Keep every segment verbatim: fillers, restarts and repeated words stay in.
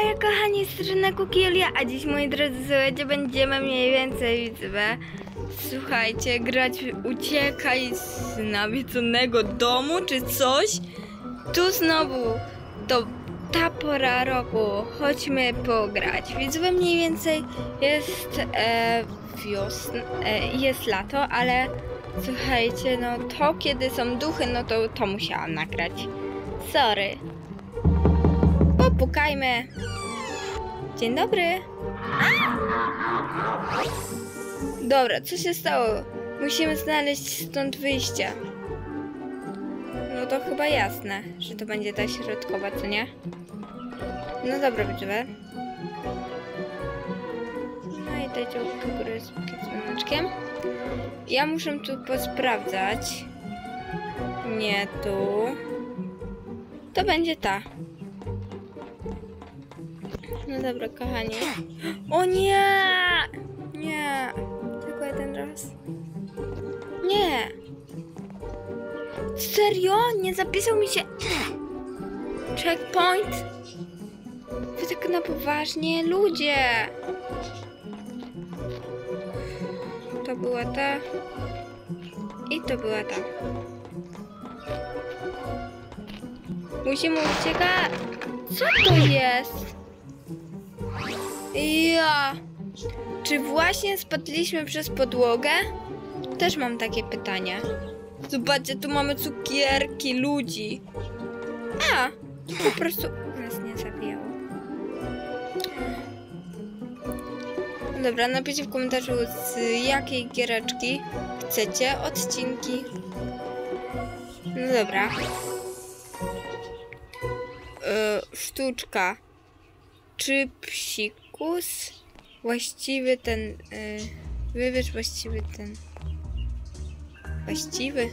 Hej kochani, strona Kukilia, a dziś moi drodzy, słuchajcie, będziemy mniej więcej, widzę, słuchajcie, grać w Uciekaj z nawiedzonego domu, czy coś. Tu znowu, to ta pora roku, chodźmy pograć. Widzę, mniej więcej jest e, wiosna, e, jest lato, ale słuchajcie, no to kiedy są duchy, no to to musiałam nagrać. Sorry. Popukajmy. Dzień dobry. Dobra, co się stało? Musimy znaleźć stąd wyjście. No to chyba jasne, że to będzie ta środkowa, co nie? No dobra, widzę. No i dajcie do góry z dzwoneczkiem. Ja muszę tu posprawdzać. Nie tu. To będzie ta. No dobra, kochani. O nie! Nie. Tylko jeden raz. Nie. Serio? Nie zapisał mi się checkpoint? Wy tak na poważnie? Ludzie! To była ta. I to była ta. Musimy uciekać. Co to jest? Ja. Czy właśnie spadliśmy przez podłogę? Też mam takie pytanie. Zobaczcie, tu mamy cukierki ludzi. A, po prostu nas nie zabijało. Dobra, napiszcie w komentarzu, z jakiej giereczki chcecie odcinki. No dobra. Yy, sztuczka. Czy psikus? Właściwy ten... Yy, wybierz właściwy ten... Właściwy?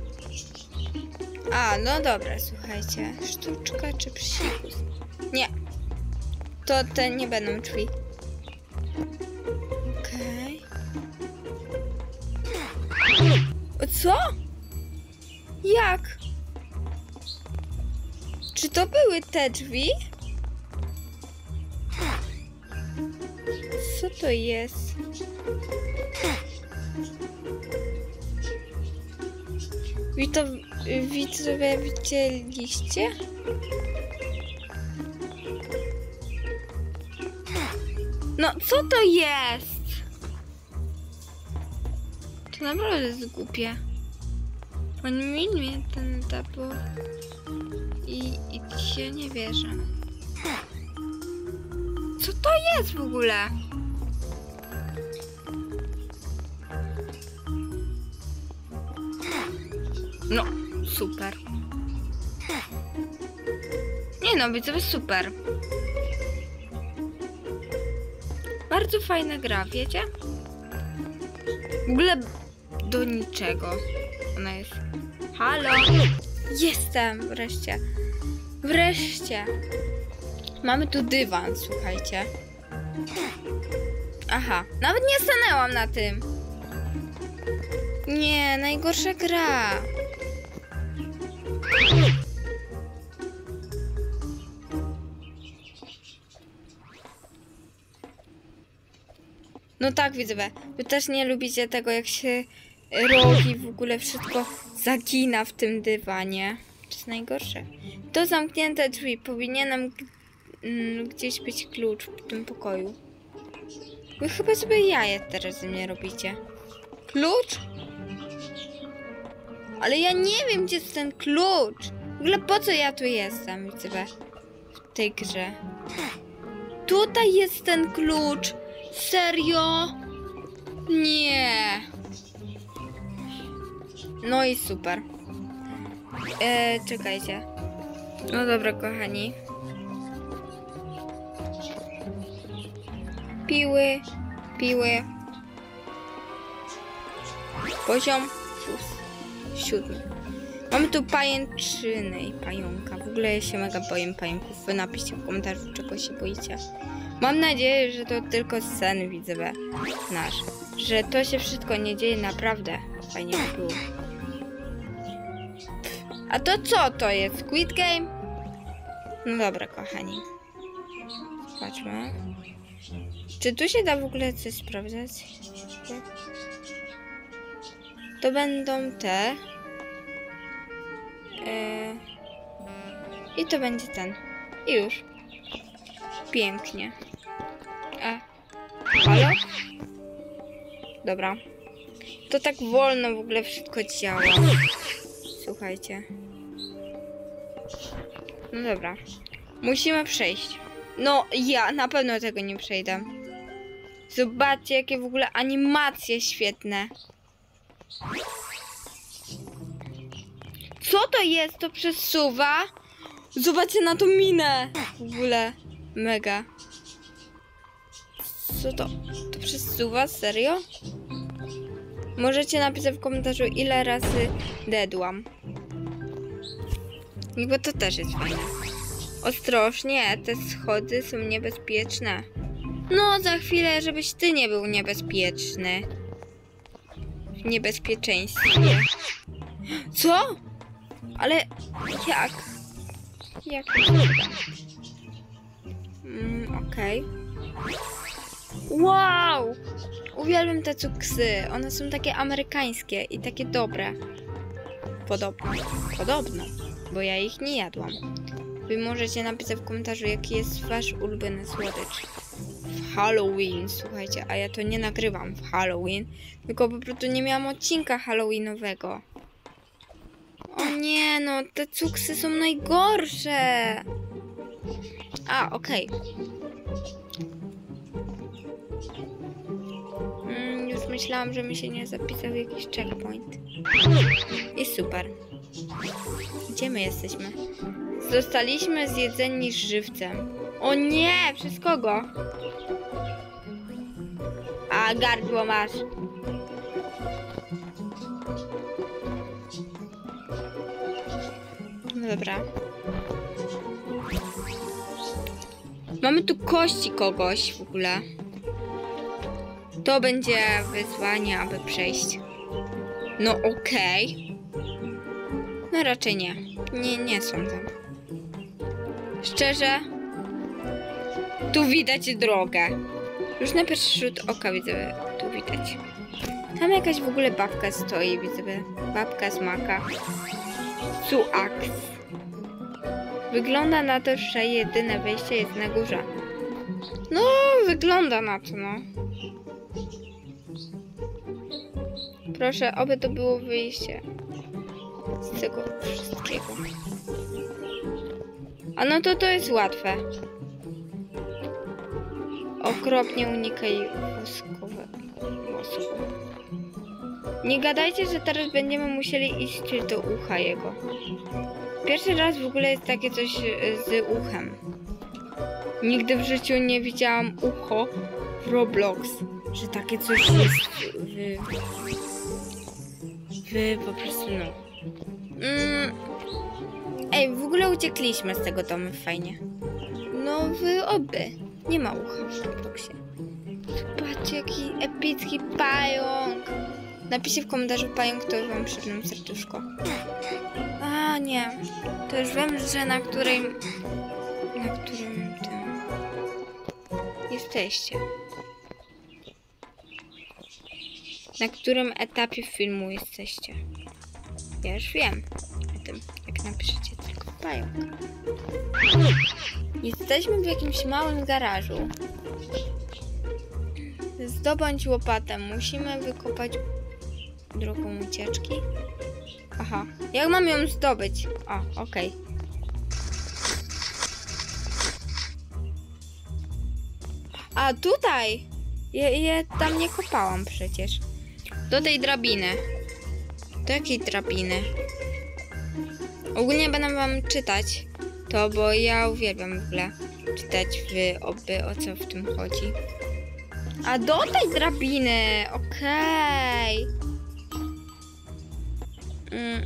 A, no dobra, słuchajcie. Sztuczka czy psikus? Nie. To te nie będą drzwi. Okej. Okay. Co? Jak? Czy to były te drzwi? Co to jest? Wy to widzowie widzieliście? No co to jest? To naprawdę jest głupie. On mi mnie ten tapo i, i się nie wierzę. Co to jest w ogóle? No, super. Nie no, widzowie, super. Bardzo fajna gra, wiecie? W ogóle do niczego. Ona jest... Halo! Jestem! Wreszcie. Wreszcie. Mamy tu dywan, słuchajcie. Aha, nawet nie stanęłam na tym. Nie, najgorsza gra. No tak, widzę. Wy też nie lubicie tego, jak się rogi, w ogóle wszystko zagina w tym dywanie. To jest najgorsze. To zamknięte drzwi. Powinienem mm, gdzieś być klucz w tym pokoju. Wy chyba sobie jaje teraz ze mnie robicie. Klucz? Ale ja nie wiem, gdzie jest ten klucz. W ogóle po co ja tu jestem, widzę, w tej grze. Tutaj jest ten klucz. Serio? Nie. No i super. Eee, czekajcie. No dobra, kochani. Piły, piły. Poziom siódmy. Mamy tu pajęczyny i pająka. W ogóle ja się mega boję pająków. Wy napiszcie w komentarzu, czego się boicie. Mam nadzieję, że to tylko sen widzę nasz. Że to się wszystko nie dzieje naprawdę. Fajnie by było. A to co to jest? Squid Game? No dobra, kochani. Patrzmy. Czy tu się da w ogóle coś sprawdzać? To będą te. Yy, I to będzie ten. I już. Pięknie. A. Halo? Dobra. To tak wolno w ogóle wszystko działa. Słuchajcie. No dobra. Musimy przejść. No, ja na pewno tego nie przejdę. Zobaczcie, jakie w ogóle animacje świetne. Co to jest? To przesuwa? Zobaczcie na tą minę. W ogóle mega. Co to? To przesuwa? Serio? Możecie napisać w komentarzu, ile razy dedłam. Bo to też jest fajne. Ostrożnie, te schody są niebezpieczne. No, za chwilę, żebyś ty nie był niebezpieczny. W niebezpieczeństwie. Co? Ale jak? Jak to mm, okej. Okay. Wow! Uwielbiam te cuksy. One są takie amerykańskie i takie dobre. Podobno. Podobno. Bo ja ich nie jadłam. Wy możecie napisać w komentarzu, jaki jest wasz ulubiony słodycz w Halloween, słuchajcie, a ja to nie nagrywam w Halloween, tylko po prostu nie miałam odcinka halloweenowego. O nie, no te cuksy są najgorsze. A, okej. Okay. Mm, już myślałam, że mi się nie zapisał jakiś checkpoint. I super. Gdzie my jesteśmy? Zostaliśmy zjedzeni żywcem. O nie! Przez kogo? A, gardło masz. No dobra. Mamy tu kości kogoś w ogóle. To będzie wyzwanie, aby przejść. No okej. Okay. No raczej nie. Nie, nie sądzę. Szczerze, tu widać drogę. Już na pierwszy rzut oka widzę, tu widać. Tam jakaś w ogóle babka stoi, widzę. Babka z maka. Cuaks. Wygląda na to, że jedyne wejście jest na górze. No, wygląda na to, no. Proszę, oby to było wyjście z tego wszystkiego. A no to to jest łatwe. Okropnie unikaj woskowego włosku. Nie gadajcie, że teraz będziemy musieli iść do ucha jego. Pierwszy raz w ogóle jest takie coś z uchem. Nigdy w życiu nie widziałam ucho w Roblox, że takie coś jest w... w po prostu no. Mm. Ej, w ogóle uciekliśmy z tego domu, fajnie. No wy oby. Nie ma ucha w Robloxie. Zobaczcie, jaki epicki pająk. Napiszcie w komentarzu pająk, to wam przypnę serduszko. A nie. To już wiem, że na którym... Na którym tym... jesteście. Na którym etapie filmu jesteście. Ja już wiem o tym, jak napiszecie tylko pająk. Jesteśmy w jakimś małym garażu. Zdobądź łopatę. Musimy wykopać drogą ucieczki. Aha. Jak mam ją zdobyć? O, okej. Okay. A tutaj! Ja, ja tam nie kopałam przecież. Do tej drabiny. Do jakiej drabiny? Ogólnie będę wam czytać to, bo ja uwielbiam w ogóle czytać w oby, o co w tym chodzi. A do tej drabiny! Okej. Okay. Mm.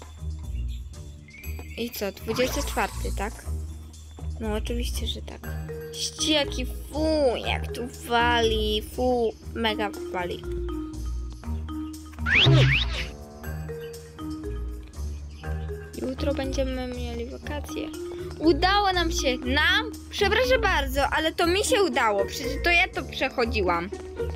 I co? dwudziesty czwarty, tak? No oczywiście, że tak. Ścieki, fu, jak tu wali, fu, mega wali. Jutro będziemy mieli wakacje. Udało nam się. Nam? Przepraszam bardzo, ale to mi się udało. Przecież to ja to przechodziłam.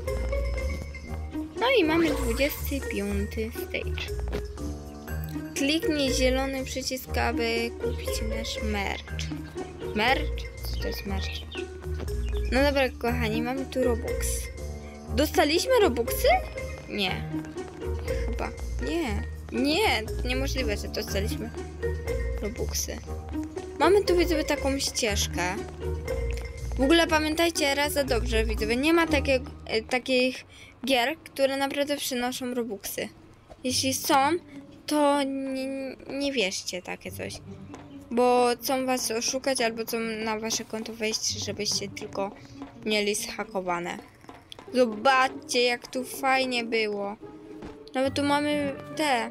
No i mamy dwudziesty piąty stage. Kliknij zielony przycisk, aby kupić nasz merch. Merch? Co to jest merch? No dobra, kochani, mamy tu Robux. Dostaliśmy Robuxy? Nie. Chyba. Nie. Nie, niemożliwe, że dostaliśmy Robuxy. Mamy tu, widzowie, taką ścieżkę. W ogóle pamiętajcie raz za dobrze, widzowie, nie ma takiego, e, takich gier, które naprawdę przynoszą Robuxy. Jeśli są, to nie, nie wierzcie takie coś. Bo chcą was oszukać albo chcą na wasze konto wejść, żebyście tylko mieli zhakowane. Zobaczcie, jak tu fajnie było. Nawet tu mamy te.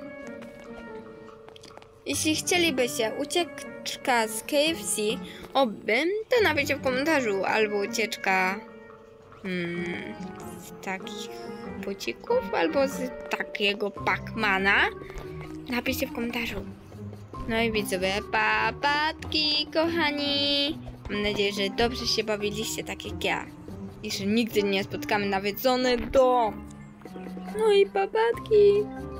Jeśli chcielibyście ucieczka z K F C, obym, to napiszcie w komentarzu. Albo ucieczka hmm, z takich bucików, albo z takiego Pacmana. Napiszcie w komentarzu. No i widzowie, papatki, kochani. Mam nadzieję, że dobrze się bawiliście, tak jak ja. I że nigdy nie spotkamy nawiedzony dom. No i papatki.